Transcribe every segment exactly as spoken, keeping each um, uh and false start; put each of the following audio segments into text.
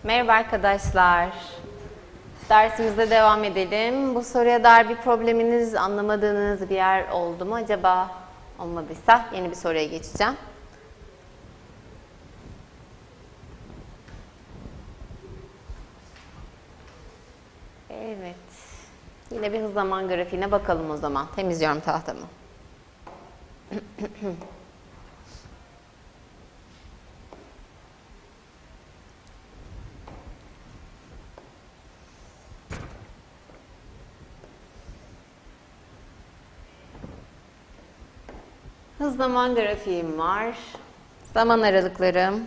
Merhaba arkadaşlar. Dersimize devam edelim. Bu soruya dair bir probleminiz, anlamadığınız bir yer oldu mu acaba? Olmadıysa yeni bir soruya geçeceğim. Evet. Yine bir hız zaman grafiğine bakalım o zaman. Temizliyorum tahtamı. Hız zaman grafiğim var. Zaman aralıklarım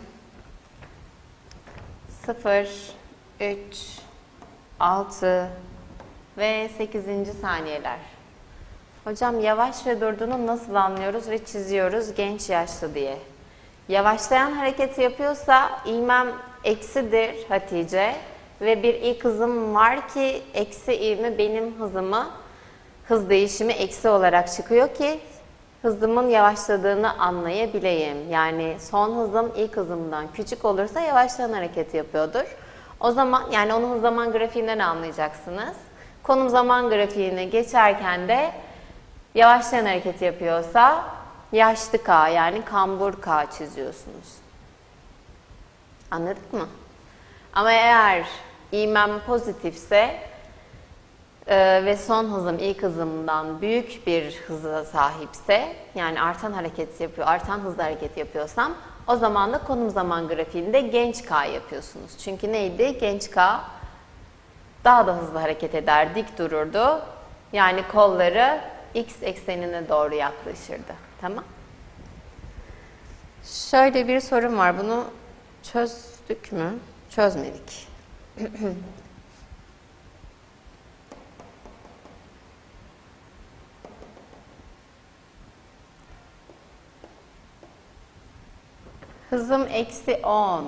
sıfır, üç, altı ve sekizinci saniyeler. Hocam yavaş ve durduğunu nasıl anlıyoruz ve çiziyoruz genç yaşlı diye? Yavaşlayan hareketi yapıyorsa ivmem eksidir Hatice ve bir ilk hızım var ki eksi ivme benim hızımı, hız değişimi eksi olarak çıkıyor ki hızımın yavaşladığını anlayabileyim. Yani son hızım ilk hızımdan küçük olursa yavaşlayan hareketi yapıyordur. O zaman yani onun hız zaman grafiğinden anlayacaksınız. Konum zaman grafiğine geçerken de yavaşlayan hareketi yapıyorsa yaşlı K yani kambur K çiziyorsunuz. Anladık mı? Ama eğer ivmem pozitifse Ee, ve son hızım ilk hızımdan büyük bir hıza sahipse yani artan hareket yapıyor, artan hızla hareket yapıyorsam o zaman da konum zaman grafiğinde genç K yapıyorsunuz. Çünkü neydi? Genç K daha da hızlı hareket eder, dik dururdu. Yani kolları X eksenine doğru yaklaşırdı. Tamam? Şöyle bir sorum var. Bunu çözdük mü? Çözmedik. Hızım eksi on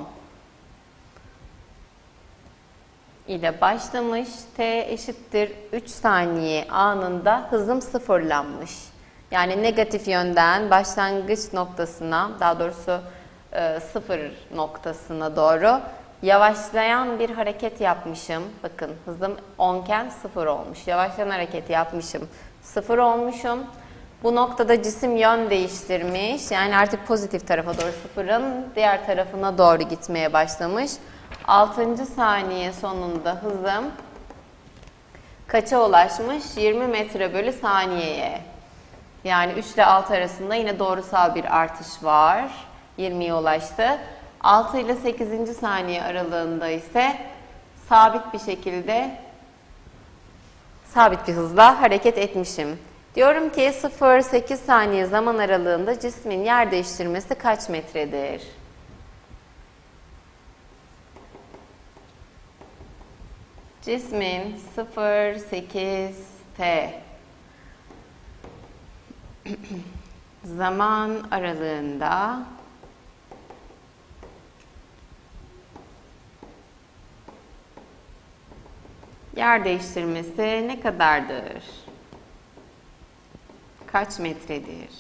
ile başlamış. T eşittir üç saniye anında hızım sıfırlanmış. Yani negatif yönden başlangıç noktasına, daha doğrusu e, sıfır noktasına doğru yavaşlayan bir hareket yapmışım. Bakın hızım on iken sıfır olmuş. Yavaşlayan hareket yapmışım. sıfır olmuşum. Bu noktada cisim yön değiştirmiş. Yani artık pozitif tarafa doğru sıfırın diğer tarafına doğru gitmeye başlamış. altıncı saniye sonunda hızım kaça ulaşmış? yirmi metre bölü saniyeye. Yani üç ile altı arasında yine doğrusal bir artış var. yirmiye ulaştı. altı ile sekizinci saniye aralığında ise sabit bir şekilde sabit bir hızla hareket etmişim. Diyorum ki sıfır sekiz saniye zaman aralığında cismin yer değiştirmesi kaç metredir? Cismin sıfır sekiz T zaman aralığında yer değiştirmesi ne kadardır? Kaç metredir?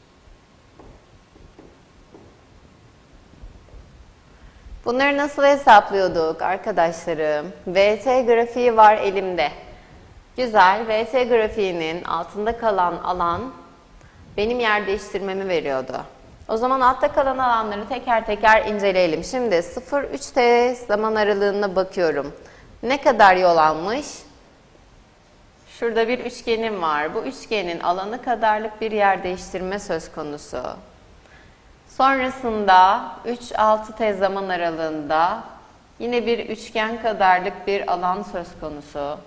Bunları nasıl hesaplıyorduk arkadaşlarım? V T grafiği var elimde. Güzel. V T grafiğinin altında kalan alan benim yer değiştirmemi veriyordu. O zaman altta kalan alanları teker teker inceleyelim. Şimdi sıfır üç T zaman aralığına bakıyorum. Ne kadar yol almış? Şurada bir üçgenim var. Bu üçgenin alanı kadarlık bir yer değiştirme söz konusu. Sonrasında üç altı T zaman aralığında yine bir üçgen kadarlık bir alan söz konusu.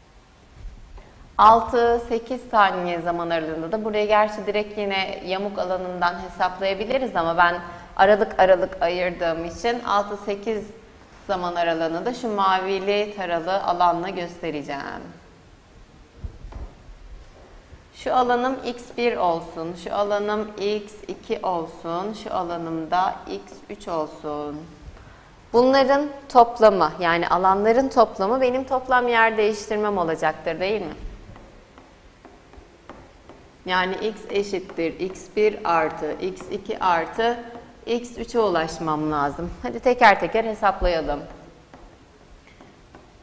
altı sekiz saniye zaman aralığında da buraya gerçi direkt yine yamuk alanından hesaplayabiliriz ama ben aralık aralık ayırdığım için altı sekiz zaman aralığını da şu mavili taralı alanla göstereceğim. Şu alanım x bir olsun, şu alanım x iki olsun, şu alanım da x üç olsun. Bunların toplamı yani alanların toplamı benim toplam yer değiştirmem olacaktır değil mi? Yani x eşittir x bir artı x iki artı x üçe ulaşmam lazım. Hadi teker teker hesaplayalım.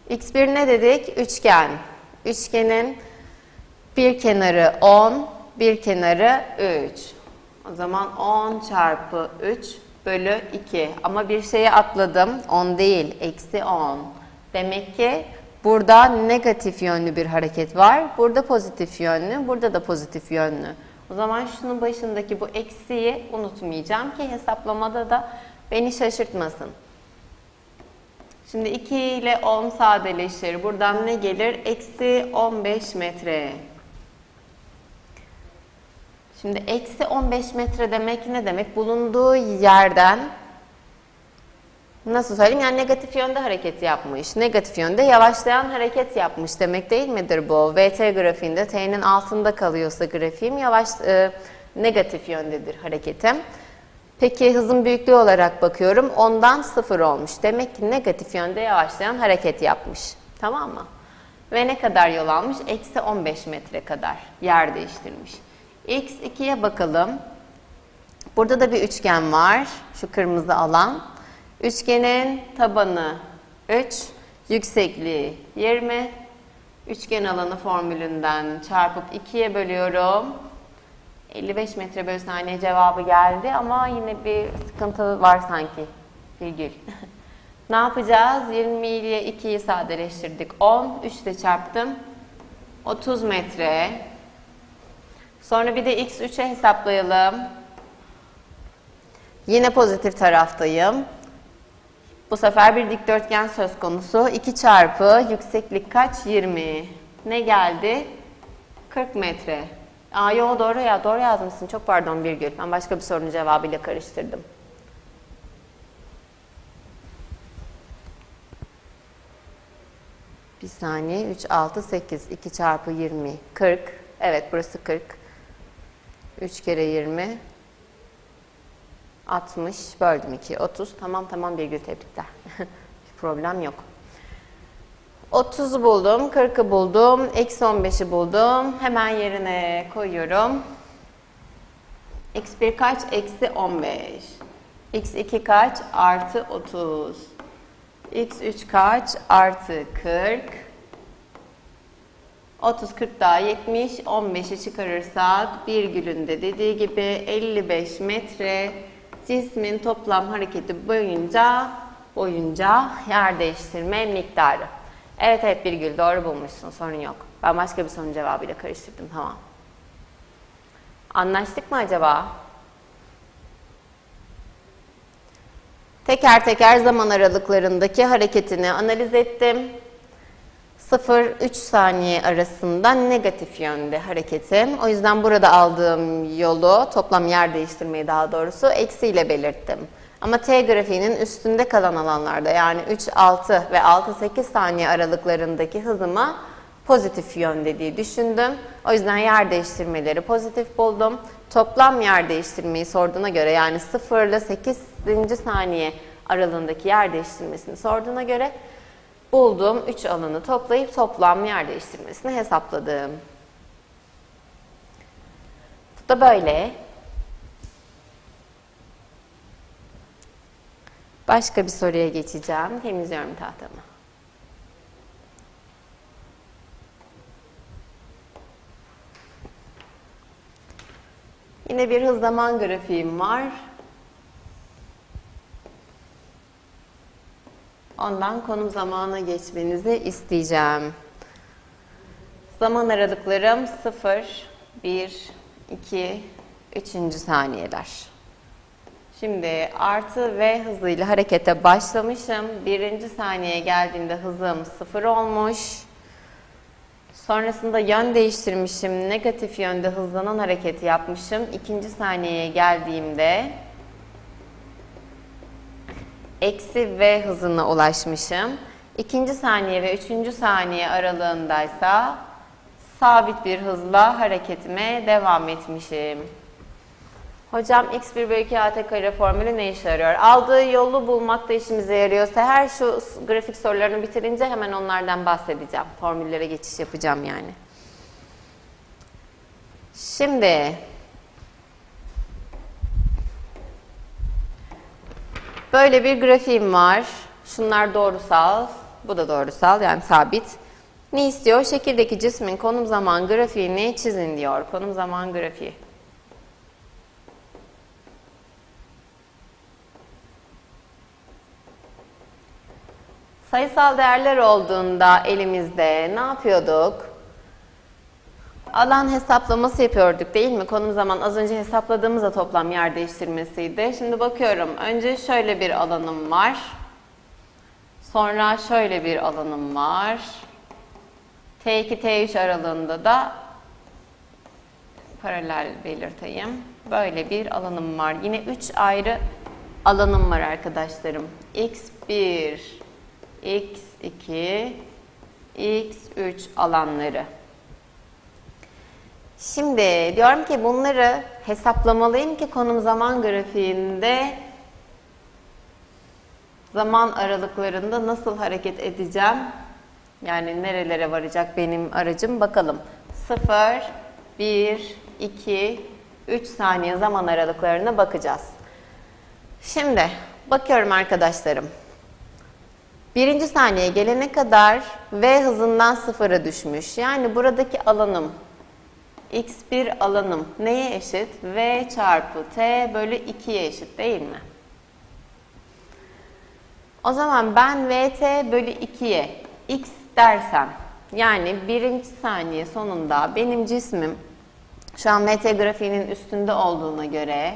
x bir ne dedik? Üçgen. Üçgenin bir kenarı on, bir kenarı üç. O zaman on çarpı üç bölü iki. Ama bir şeyi atladım. on değil, eksi on. Demek ki burada negatif yönlü bir hareket var. Burada pozitif yönlü, burada da pozitif yönlü. O zaman şunun başındaki bu eksiyi unutmayacağım ki hesaplamada da beni şaşırtmasın. Şimdi iki ile on sadeleşir. Buradan ne gelir? Eksi on beş metre. Şimdi eksi on beş metre demek ne demek? Bulunduğu yerden nasıl söyleyeyim? Yani negatif yönde hareket yapmış. Negatif yönde yavaşlayan hareket yapmış demek değil midir bu? V T grafiğinde T'nin altında kalıyorsa grafiğim yavaş e, negatif yöndedir hareketim. Peki hızın büyüklüğü olarak bakıyorum. ondan sıfır olmuş. Demek ki negatif yönde yavaşlayan hareket yapmış. Tamam mı? Ve ne kadar yol almış? Eksi on beş metre kadar yer değiştirmiş. x ikiye bakalım. Burada da bir üçgen var. Şu kırmızı alan. Üçgenin tabanı üç, yüksekliği yirmi. Üçgen alanı formülünden çarpıp ikiye bölüyorum. elli beş metre bölü saniye cevabı geldi ama yine bir sıkıntı var sanki. Virgül. Ne yapacağız? yirmi ile ikiyi sadeleştirdik. on, üç ile çarptım. otuz metre. Sonra bir de x üçe hesaplayalım. Yine pozitif taraftayım. Bu sefer bir dikdörtgen söz konusu. iki çarpı yükseklik kaç? yirmi. Ne geldi? kırk metre. Aa yo doğru ya doğru yazmışsın. Çok pardon virgül. Ben başka bir sorunun cevabıyla karıştırdım. Bir saniye. üç, altı, sekiz. iki çarpı yirmi. kırk. Evet burası kırk. üç kere yirmi. altmış. Böldüm ikiye. otuz. Tamam tamam virgül tebrikler. Bir problem yok. otuzu buldum. kırkı buldum. Eksi on beşi buldum. Hemen yerine koyuyorum. x bir kaç? Eksi on beş. x iki kaç? Artı otuz. x üç kaç? Artı kırk. otuz, kırk daha yetmiş. on beşi çıkarırsak virgülün de dediği gibi elli beş metre cismin toplam hareketi boyunca boyunca yer değiştirme miktarı. Evet evet virgül doğru bulmuşsun, sorun yok. Ben başka bir sorunun cevabıyla karıştırdım, tamam. Anlaştık mı acaba? Teker teker zaman aralıklarındaki hareketini analiz ettim. sıfır üç saniye arasında negatif yönde hareketim. O yüzden burada aldığım yolu, toplam yer değiştirmeyi daha doğrusu, eksiyle belirttim. Ama T grafiğinin üstünde kalan alanlarda yani üç altı ve altı sekiz saniye aralıklarındaki hızıma pozitif yönde diye düşündüm. O yüzden yer değiştirmeleri pozitif buldum. Toplam yer değiştirmeyi sorduğuna göre yani sıfır ile sekizinci saniye aralığındaki yer değiştirmesini sorduğuna göre bulduğum üç alanı toplayıp toplam yer değiştirmesini hesapladım. Bu da böyle. Başka bir soruya geçeceğim. Temizliyorum tahtamı. Yine bir hız zaman grafiğim var. Ondan konum zamana geçmenizi isteyeceğim. Zaman aralıklarım sıfır, bir, iki, üçüncü saniyeler. Şimdi artı V hızıyla harekete başlamışım. Birinci saniyeye geldiğinde hızım sıfır olmuş. Sonrasında yön değiştirmişim. Negatif yönde hızlanan hareketi yapmışım. İkinci saniyeye geldiğimde eksi V hızına ulaşmışım. İkinci saniye ve üçüncü saniye aralığındaysa sabit bir hızla hareketime devam etmişim. Hocam x bir bölü iki at kare formülü ne işe yarıyor? Aldığı yolu bulmakta işimize yarıyorsa her şu grafik sorularını bitirince hemen onlardan bahsedeceğim. Formüllere geçiş yapacağım yani. Şimdi böyle bir grafiğim var. Şunlar doğrusal. Bu da doğrusal, yani sabit. Ne istiyor? Şekildeki cismin konum zaman grafiğini çizin diyor. Konum zaman grafiği. Sayısal değerler olduğunda elimizde ne yapıyorduk? Alan hesaplaması yapıyorduk değil mi? Konum zaman az önce hesapladığımızda toplam yer değiştirmesiydi. Şimdi bakıyorum. Önce şöyle bir alanım var. Sonra şöyle bir alanım var. T iki T üç aralığında da paralel belirteyim. Böyle bir alanım var. Yine üç ayrı alanım var arkadaşlarım. X bir, X iki, X üç alanları. Şimdi diyorum ki bunları hesaplamalıyım ki konum zaman grafiğinde zaman aralıklarında nasıl hareket edeceğim? Yani nerelere varacak benim aracım bakalım. sıfır, bir, iki, üç saniye zaman aralıklarına bakacağız. Şimdi bakıyorum arkadaşlarım. Birinci saniye gelene kadar V hızından sıfıra düşmüş. Yani buradaki alanım X bir alanım neye eşit? V çarpı T bölü ikiye eşit değil mi? O zaman ben V T bölü ikiye X dersem, yani birinci saniye sonunda benim cismim şu an V T grafiğinin üstünde olduğuna göre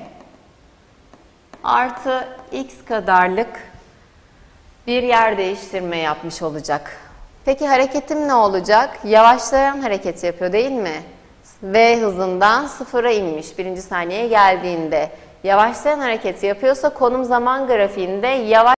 artı X kadarlık bir yer değiştirme yapmış olacak. Peki hareketim ne olacak? Yavaşlayan hareket yapıyor değil mi? V hızından sıfıra inmiş birinci saniyeye geldiğinde. Yavaşlayan hareket yapıyorsa konum zaman grafiğinde yavaş